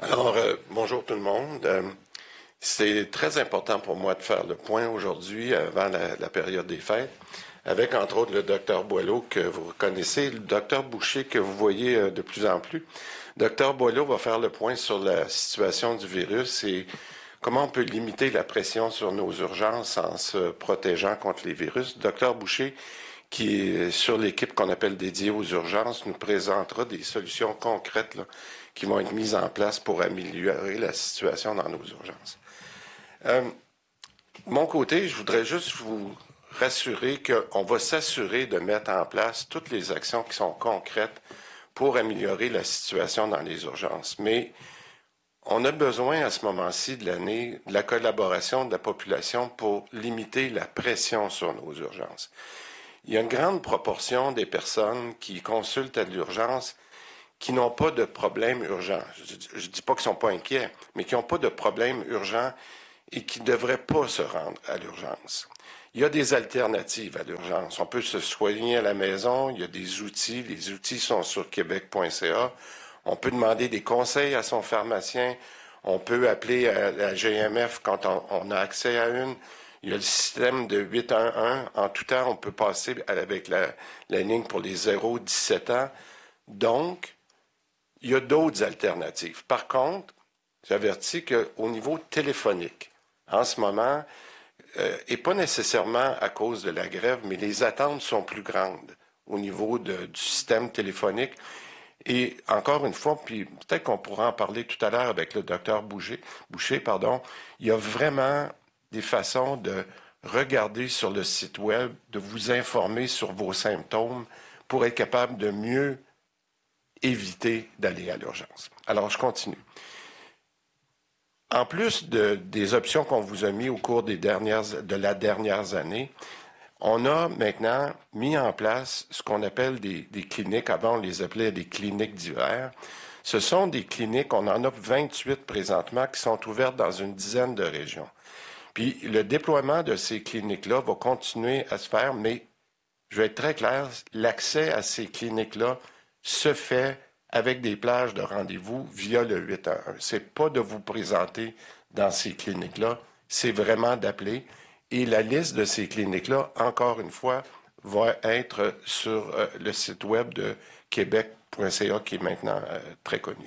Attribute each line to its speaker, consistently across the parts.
Speaker 1: Bonjour tout le monde. C'est très important pour moi de faire le point aujourd'hui avant la période des fêtes, avec entre autres le docteur Boileau que vous connaissez, le docteur Boucher que vous voyez de plus en plus. Docteur Boileau va faire le point sur la situation du virus et comment on peut limiter la pression sur nos urgences en se protégeant contre les virus. Docteur Boucher, qui est sur l'équipe qu'on appelle dédiée aux urgences, nous présentera des solutions concrètes là, qui vont être mises en place pour améliorer la situation dans nos urgences. De mon côté, je voudrais juste vous rassurer qu'on va s'assurer de mettre en place toutes les actions qui sont concrètes pour améliorer la situation dans les urgences. Mais on a besoin à ce moment-ci de l'année de la collaboration de la population pour limiter la pression sur nos urgences. Il y a une grande proportion des personnes qui consultent à l'urgence qui n'ont pas de problème urgent. Je ne dis pas qu'ils ne sont pas inquiets, mais qui n'ont pas de problème urgent et qui ne devraient pas se rendre à l'urgence. Il y a des alternatives à l'urgence. On peut se soigner à la maison, il y a des outils. Les outils sont sur québec.ca. On peut demander des conseils à son pharmacien. On peut appeler à la GMF quand on a accès à une. Il y a le système de 811. En tout temps, on peut passer avec la ligne pour les 0-17 ans. Donc, il y a d'autres alternatives. Par contre, j'avertis qu'au niveau téléphonique, en ce moment, et pas nécessairement à cause de la grève, mais les attentes sont plus grandes au niveau du système téléphonique. Et encore une fois, puis peut-être qu'on pourra en parler tout à l'heure avec le docteur Boucher, il y a vraiment des façons de regarder sur le site web, de vous informer sur vos symptômes pour être capable de mieux éviter d'aller à l'urgence. Alors, je continue. En plus des options qu'on vous a mises au cours de la dernière année, on a maintenant mis en place ce qu'on appelle des cliniques. Avant, on les appelait des cliniques d'hiver. Ce sont des cliniques, on en a 28 présentement, qui sont ouvertes dans une dizaine de régions. Puis le déploiement de ces cliniques-là va continuer à se faire, mais je vais être très clair, l'accès à ces cliniques-là se fait avec des plages de rendez-vous via le 811. Ce n'est pas de vous présenter dans ces cliniques-là, c'est vraiment d'appeler. Et la liste de ces cliniques-là, encore une fois, va être sur le site web de québec.ca qui est maintenant très connu.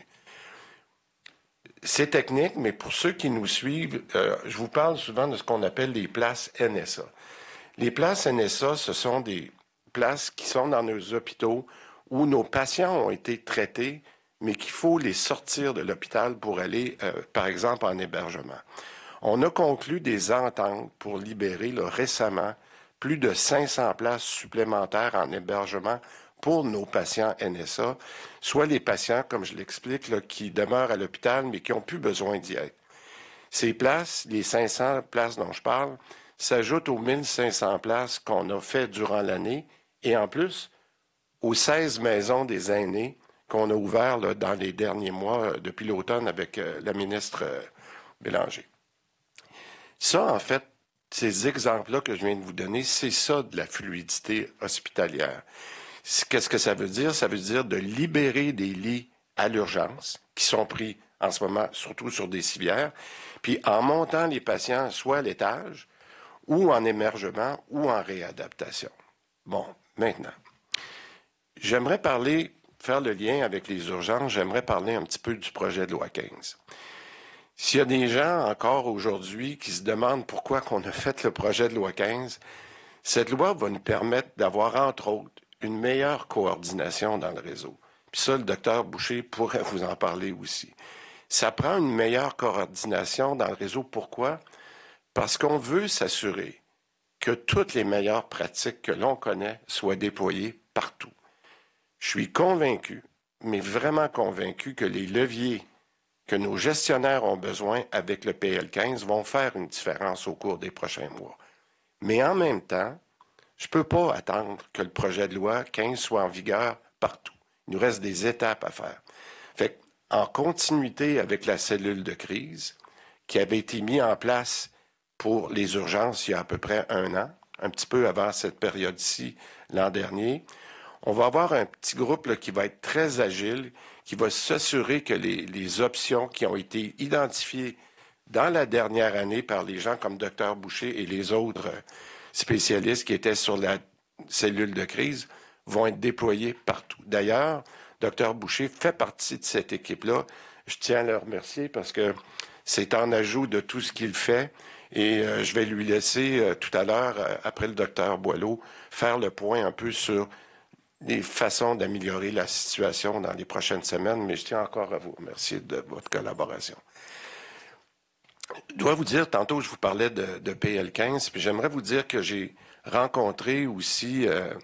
Speaker 1: C'est technique, mais pour ceux qui nous suivent, je vous parle souvent de ce qu'on appelle les places NSA. Les places NSA, ce sont des places qui sont dans nos hôpitaux où nos patients ont été traités, mais qu'il faut les sortir de l'hôpital pour aller, par exemple, en hébergement. On a conclu des ententes pour libérer récemment plus de 500 places supplémentaires en hébergement pour nos patients NSA, soit les patients, comme je l'explique, qui demeurent à l'hôpital mais qui n'ont plus besoin d'y être. Ces places, les 500 places dont je parle, s'ajoutent aux 1500 places qu'on a fait durant l'année et en plus aux 16 maisons des aînés qu'on a ouvertes dans les derniers mois, depuis l'automne, avec la ministre Bélanger. Ça, en fait, ces exemples-là que je viens de vous donner, c'est ça de la fluidité hospitalière. Qu'est-ce que ça veut dire? Ça veut dire de libérer des lits à l'urgence qui sont pris en ce moment, surtout sur des civières, puis en montant les patients soit à l'étage ou en émergement ou en réadaptation. Bon, maintenant, j'aimerais faire le lien avec les urgences, j'aimerais parler un petit peu du projet de loi 15. S'il y a des gens encore aujourd'hui qui se demandent pourquoi on a fait le projet de loi 15, cette loi va nous permettre d'avoir, entre autres, une meilleure coordination dans le réseau. Puis ça, le docteur Boucher pourrait vous en parler aussi. Ça prend une meilleure coordination dans le réseau. Pourquoi? Parce qu'on veut s'assurer que toutes les meilleures pratiques que l'on connaît soient déployées partout. Je suis convaincu, mais vraiment convaincu, que les leviers que nos gestionnaires ont besoin avec le PL15 vont faire une différence au cours des prochains mois. Mais en même temps, je ne peux pas attendre que le projet de loi 15 soit en vigueur partout. Il nous reste des étapes à faire. Fait en continuité avec la cellule de crise qui avait été mise en place pour les urgences il y a à peu près 1 an, un petit peu avant cette période-ci l'an dernier, On va avoir un petit groupe là, qui va être très agile, qui va s'assurer que les options qui ont été identifiées dans la dernière année par les gens comme Dr Boucher et les autres spécialistes qui étaient sur la cellule de crise vont être déployés partout. D'ailleurs, Dr Boucher fait partie de cette équipe-là. Je tiens à le remercier parce que c'est en ajout de tout ce qu'il fait. Et je vais lui laisser tout à l'heure, après le docteur Boileau, faire le point un peu sur les façons d'améliorer la situation dans les prochaines semaines. Mais je tiens encore à vous remercier de votre collaboration. Je dois vous dire, tantôt je vous parlais de PL15, puis j'aimerais vous dire que j'ai rencontré aussi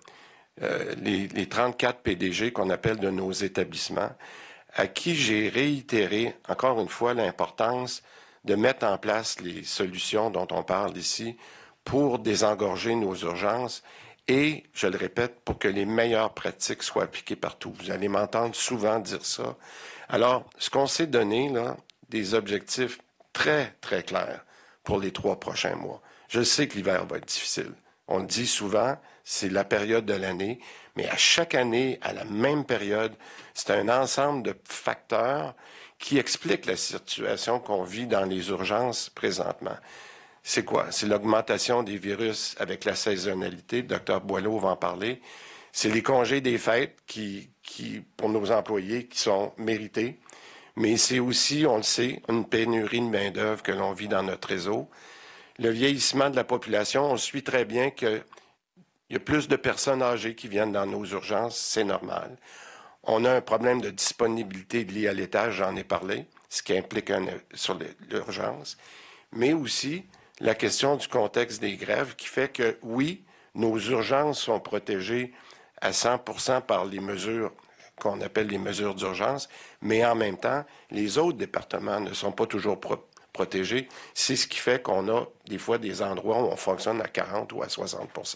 Speaker 1: les 34 PDG qu'on appelle de nos établissements, à qui j'ai réitéré encore une fois l'importance de mettre en place les solutions dont on parle ici pour désengorger nos urgences et, je le répète, pour que les meilleures pratiques soient appliquées partout. Vous allez m'entendre souvent dire ça. Alors, ce qu'on s'est donné, là, des objectifs très, très clairs pour les 3 prochains mois. Je sais que l'hiver va être difficile. On le dit souvent, c'est la période de l'année, mais à chaque année, à la même période, c'est un ensemble de facteurs qui expliquent la situation qu'on vit dans les urgences présentement. C'est quoi? C'est l'augmentation des virus avec la saisonnalité. Le docteur Boileau va en parler. C'est les congés des fêtes qui, pour nos employés, qui sont mérités. Mais c'est aussi, on le sait, une pénurie de main-d'œuvre que l'on vit dans notre réseau. Le vieillissement de la population, on suit très bien qu'il y a plus de personnes âgées qui viennent dans nos urgences, c'est normal. On a un problème de disponibilité lié à l'étage, j'en ai parlé, ce qui implique sur l'urgence, mais aussi la question du contexte des grèves qui fait que, oui, nos urgences sont protégées à 100% par les mesures qu'on appelle les mesures d'urgence, mais en même temps, les autres départements ne sont pas toujours protégés. C'est ce qui fait qu'on a des fois des endroits où on fonctionne à 40 ou à 60%.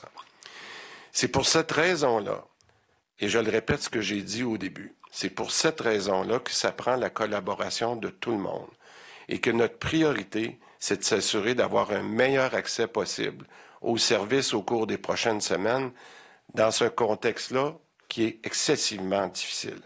Speaker 1: C'est pour cette raison-là, et je le répète ce que j'ai dit au début, c'est pour cette raison-là que ça prend la collaboration de tout le monde et que notre priorité, c'est de s'assurer d'avoir un meilleur accès possible aux services au cours des prochaines semaines dans ce contexte-là qui est excessivement difficile.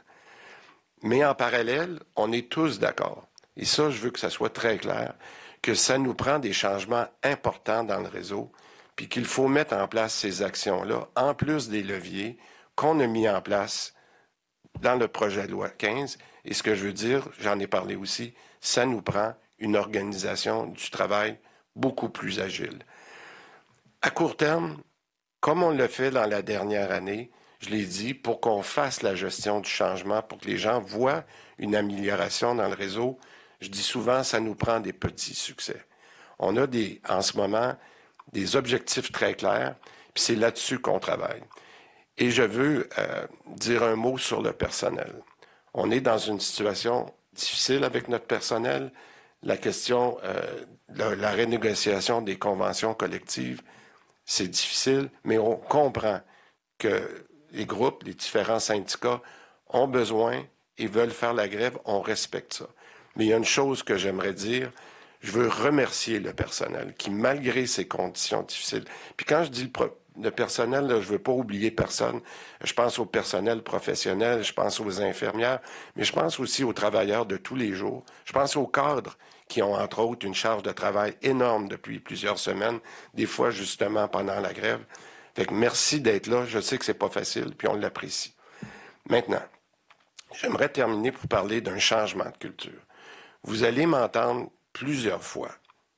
Speaker 1: Mais en parallèle, on est tous d'accord, et ça, je veux que ça soit très clair, que ça nous prend des changements importants dans le réseau, puis qu'il faut mettre en place ces actions-là, en plus des leviers qu'on a mis en place dans le projet de loi 15. Et ce que je veux dire, j'en ai parlé aussi, ça nous prend une organisation du travail beaucoup plus agile. À court terme, comme on l'a fait dans la dernière année, je l'ai dit, pour qu'on fasse la gestion du changement, pour que les gens voient une amélioration dans le réseau, je dis souvent, ça nous prend des petits succès. On a en ce moment des objectifs très clairs, puis c'est là-dessus qu'on travaille. Et je veux dire un mot sur le personnel. On est dans une situation difficile avec notre personnel. La question de la renégociation des conventions collectives, c'est difficile, mais on comprend que les groupes, les différents syndicats ont besoin et veulent faire la grève, on respecte ça. Mais il y a une chose que j'aimerais dire, je veux remercier le personnel qui, malgré ces conditions difficiles, puis quand je dis le personnel, là, je ne veux pas oublier personne, je pense au personnel professionnel, je pense aux infirmières, mais je pense aussi aux travailleurs de tous les jours, je pense aux cadres qui ont entre autres une charge de travail énorme depuis plusieurs semaines, des fois justement pendant la grève. Fait que merci d'être là, je sais que c'est pas facile, puis on l'apprécie. Maintenant, j'aimerais terminer pour parler d'un changement de culture. Vous allez m'entendre plusieurs fois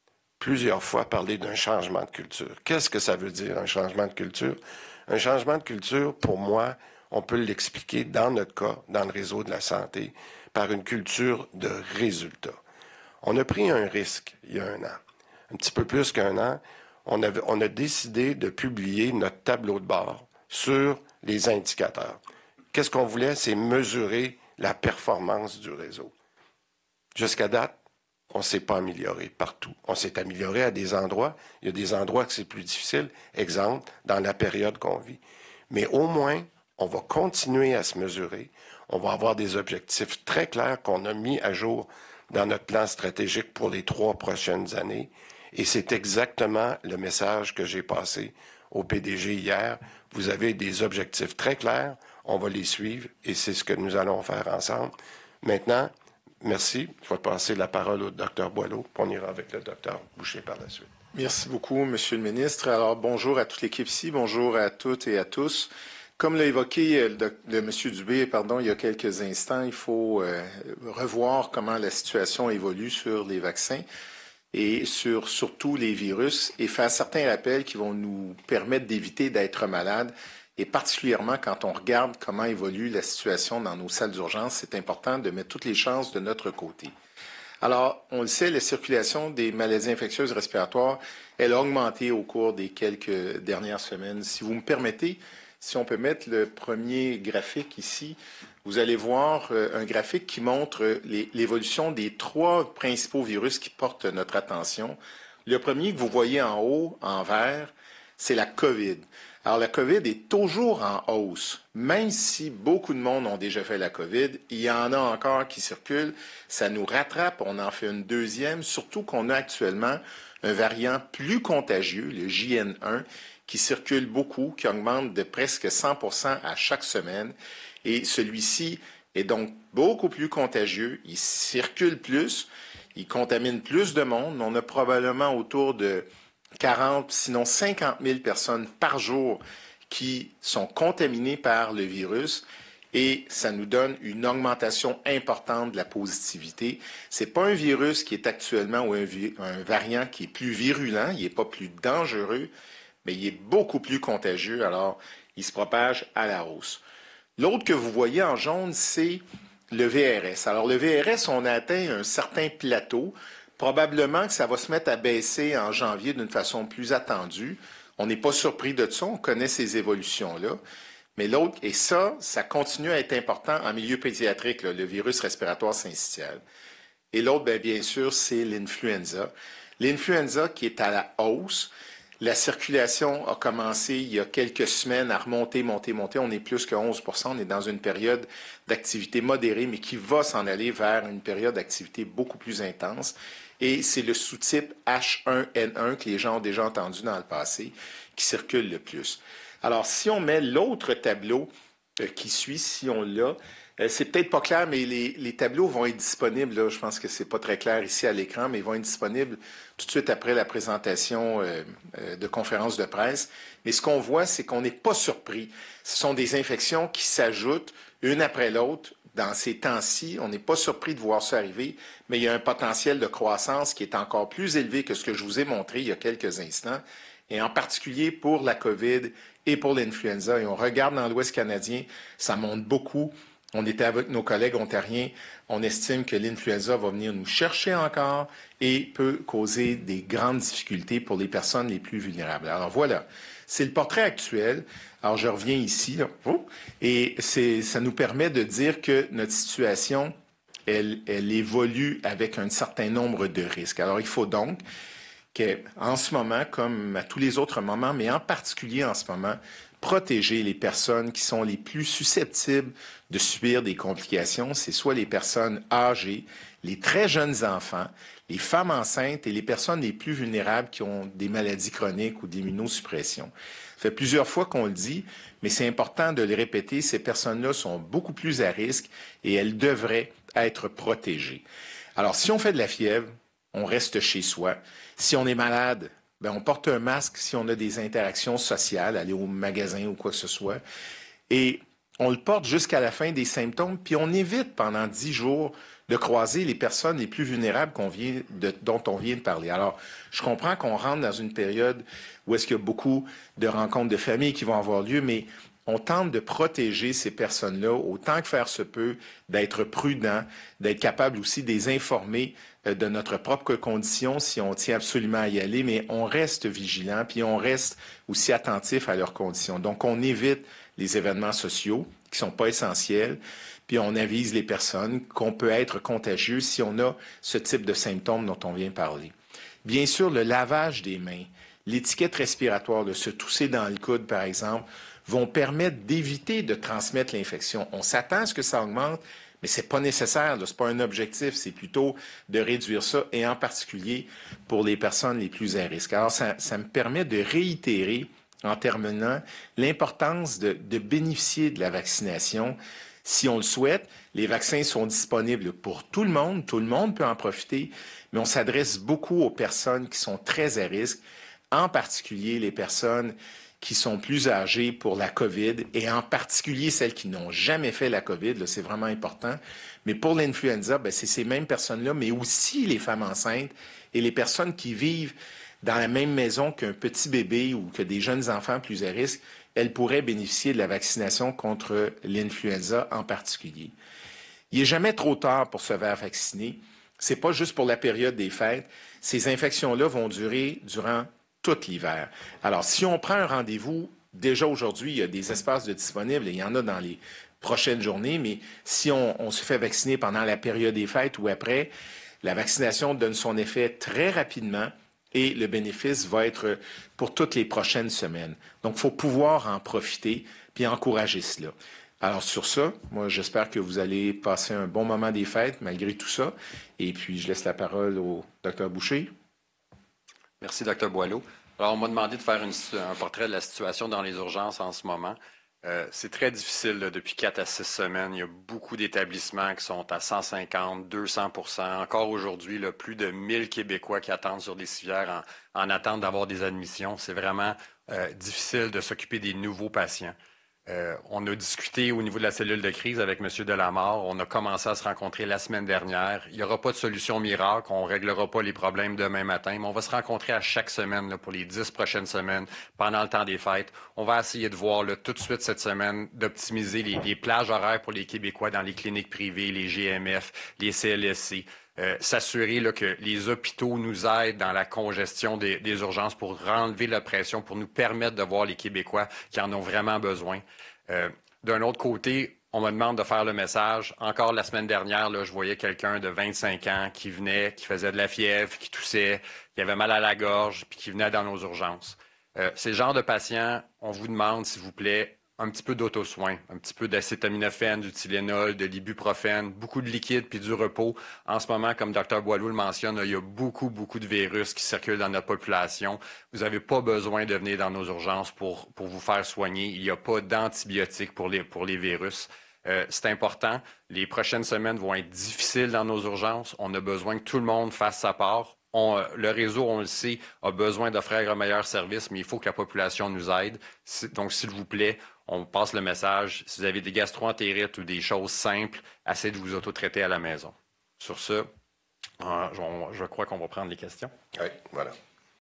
Speaker 1: parler d'un changement de culture. Qu'est-ce que ça veut dire, un changement de culture? Un changement de culture, pour moi, on peut l'expliquer dans notre cas, dans le réseau de la santé, par une culture de résultats. On a pris un risque il y a 1 an, un petit peu plus qu'1 an. On a décidé de publier notre tableau de bord sur les indicateurs. Qu'est-ce qu'on voulait? C'est mesurer la performance du réseau. Jusqu'à date, on ne s'est pas amélioré partout. On s'est amélioré à des endroits. Il y a des endroits que c'est plus difficile. Exemple, dans la période qu'on vit. Mais au moins, on va continuer à se mesurer. On va avoir des objectifs très clairs qu'on a mis à jour dans notre plan stratégique pour les 3 prochaines années. Et c'est exactement le message que j'ai passé au PDG hier Vous avez des objectifs très clairs. On va les suivre et c'est ce que nous allons faire ensemble. Maintenant, merci. Je vais passer la parole au Dr Boileau, puis on ira avec le Dr Boucher par la suite.
Speaker 2: Merci beaucoup, Monsieur le ministre. Alors, bonjour à toute l'équipe ici, bonjour à toutes et à tous. Comme l'a évoqué M. Dubé, il y a quelques instants, il faut revoir comment la situation évolue sur les vaccins et sur surtout les virus et faire certains rappels qui vont nous permettre d'éviter d'être malades. Et particulièrement quand on regarde comment évolue la situation dans nos salles d'urgence, c'est important de mettre toutes les chances de notre côté. Alors, on le sait, la circulation des maladies infectieuses respiratoires, elle a augmenté au cours des quelques dernières semaines. Si vous me permettez, si on peut mettre le premier graphique ici, vous allez voir un graphique qui montre l'évolution des 3 principaux virus qui portent notre attention. Le premier que vous voyez en haut, en vert, c'est la COVID. Alors, la COVID est toujours en hausse. Même si beaucoup de monde ont déjà fait la COVID, il y en a encore qui circulent. Ça nous rattrape, on en fait une deuxième, surtout qu'on a actuellement un variant plus contagieux, le JN1, qui circule beaucoup, qui augmente de presque 100% à chaque semaine. Et celui-ci est donc beaucoup plus contagieux, il circule plus, il contamine plus de monde. On a probablement autour de 40, sinon 50 000 personnes par jour qui sont contaminées par le virus et ça nous donne une augmentation importante de la positivité. Ce n'est pas un virus qui est actuellement ou un variant qui est plus virulent, il n'est pas plus dangereux, mais il est beaucoup plus contagieux, alors il se propage à la hausse. L'autre que vous voyez en jaune, c'est le VRS. Alors le VRS, on a atteint un certain plateau. Probablement que ça va se mettre à baisser en janvier d'une façon plus attendue. On n'est pas surpris de ça, on connaît ces évolutions-là. Mais l'autre, et ça continue à être important en milieu pédiatrique, le virus respiratoire syncytial. Et l'autre, bien sûr, c'est l'influenza. L'influenza qui est à la hausse. La circulation a commencé il y a quelques semaines à remonter. On est plus que 11 %. On est dans une période d'activité modérée, mais qui va s'en aller vers une période d'activité beaucoup plus intense. Et c'est le sous-type H1N1 que les gens ont déjà entendu dans le passé qui circule le plus. Alors, si on met l'autre tableau qui suit, si on l'a, c'est peut-être pas clair, mais les tableaux vont être disponibles. Là, je pense que c'est pas très clair ici à l'écran, mais ils vont être disponibles tout de suite après la présentation de conférence de presse. Mais ce qu'on voit, c'est qu'on n'est pas surpris. Ce sont des infections qui s'ajoutent une après l'autre. Dans ces temps-ci, on n'est pas surpris de voir ça arriver, mais il y a un potentiel de croissance qui est encore plus élevé que ce que je vous ai montré il y a quelques instants, et en particulier pour la COVID et pour l'influenza. Et on regarde dans l'Ouest canadien, ça monte beaucoup. On était avec nos collègues ontariens. On estime que l'influenza va venir nous chercher encore et peut causer des grandes difficultés pour les personnes les plus vulnérables. Alors voilà, c'est le portrait actuel. Alors je reviens ici, là, et ça nous permet de dire que notre situation, elle évolue avec un certain nombre de risques. Alors il faut donc qu'en ce moment, comme à tous les autres moments, mais en particulier en ce moment, protéger les personnes qui sont les plus susceptibles de subir des complications. C'est soit les personnes âgées, les très jeunes enfants, les femmes enceintes et les personnes les plus vulnérables qui ont des maladies chroniques ou d'immunosuppression. Ça fait plusieurs fois qu'on le dit, mais c'est important de le répéter, ces personnes-là sont beaucoup plus à risque et elles devraient être protégées. Alors, si on fait de la fièvre, on reste chez soi. Si on est malade, on porte un masque si on a des interactions sociales, aller au magasin ou quoi que ce soit. Et on le porte jusqu'à la fin des symptômes, puis on évite pendant 10 jours de croiser les personnes les plus vulnérables dont on vient de parler. Alors, je comprends qu'on rentre dans une période où est-ce qu'il y a beaucoup de rencontres de famille qui vont avoir lieu, mais on tente de protéger ces personnes-là autant que faire se peut, d'être prudent, d'être capable aussi de les informer de notre propre condition si on tient absolument à y aller, mais on reste vigilant, puis on reste aussi attentif à leurs conditions. Donc, on évite les événements sociaux qui ne sont pas essentiels, puis on avise les personnes qu'on peut être contagieux si on a ce type de symptômes dont on vient parler. Bien sûr, le lavage des mains, l'étiquette respiratoire, de se tousser dans le coude, par exemple, vont permettre d'éviter de transmettre l'infection. On s'attend à ce que ça augmente, mais ce n'est pas nécessaire, ce n'est pas un objectif, c'est plutôt de réduire ça, et en particulier pour les personnes les plus à risque. Alors, ça me permet de réitérer en terminant, l'importance de bénéficier de la vaccination. Si on le souhaite, les vaccins sont disponibles pour tout le monde peut en profiter, mais on s'adresse beaucoup aux personnes qui sont très à risque, en particulier les personnes qui sont plus âgées pour la COVID et en particulier celles qui n'ont jamais fait la COVID, là, c'est vraiment important. Mais pour l'influenza, c'est ces mêmes personnes-là, mais aussi les femmes enceintes et les personnes qui vivent dans la même maison qu'un petit bébé ou que des jeunes enfants plus à risque, elles pourraient bénéficier de la vaccination contre l'influenza en particulier. Il n'est jamais trop tard pour se faire vacciner. Ce n'est pas juste pour la période des fêtes. Ces infections-là vont durer durant tout l'hiver. Alors, si on prend un rendez-vous, déjà aujourd'hui, il y a des espaces de disponibles et il y en a dans les prochaines journées, mais si on se fait vacciner pendant la période des fêtes ou après, la vaccination donne son effet très rapidement et le bénéfice va être pour toutes les prochaines semaines. Donc, il faut pouvoir en profiter puis encourager cela. Alors, sur ça, moi, j'espère que vous allez passer un bon moment des fêtes malgré tout ça. Et puis, je laisse la parole au Dr Boucher.
Speaker 3: Merci, Dr Boileau. Alors, on m'a demandé de faire un portrait de la situation dans les urgences en ce moment. C'est très difficile là, depuis 4 à 6 semaines. Il y a beaucoup d'établissements qui sont à 150, 200%. Encore aujourd'hui, plus de 1000 Québécois qui attendent sur des civières en attente d'avoir des admissions. C'est vraiment difficile de s'occuper des nouveaux patients. On a discuté au niveau de la cellule de crise avec M. Delamare. On a commencé à se rencontrer la semaine dernière. Il n'y aura pas de solution miracle. On ne réglera pas les problèmes demain matin, mais on va se rencontrer à chaque semaine là, pour les 10 prochaines semaines pendant le temps des fêtes. On va essayer de voir tout de suite cette semaine d'optimiser les plages horaires pour les Québécois dans les cliniques privées, les GMF, les CLSC. S'assurer que les hôpitaux nous aident dans la congestion des urgences pour enlever la pression, pour nous permettre de voir les Québécois qui en ont vraiment besoin. D'un autre côté, on me demande de faire le message. Encore la semaine dernière, là, je voyais quelqu'un de 25 ans qui venait, qui faisait de la fièvre, qui toussait, qui avait mal à la gorge, puis qui venait dans nos urgences. Ces genres de patients, on vous demande, s'il vous plaît, un petit peu d'autosoin, un petit peu d'acétaminophène, du Tylenol, de l'ibuprofène, beaucoup de liquide puis du repos. En ce moment, comme Dr Boileau le mentionne, il y a beaucoup de virus qui circulent dans notre population. Vous n'avez pas besoin de venir dans nos urgences pour vous faire soigner. Il n'y a pas d'antibiotiques pour les virus. C'est important. Les prochaines semaines vont être difficiles dans nos urgences. On a besoin que tout le monde fasse sa part. Le réseau, on le sait, a besoin d'offrir un meilleur service, mais il faut que la population nous aide. Donc, s'il vous plaît, on passe le message. Si vous avez des gastro-entérites ou des choses simples, essayez de vous auto-traiter à la maison. Sur ce, je crois qu'on va prendre les questions.
Speaker 1: Oui, voilà.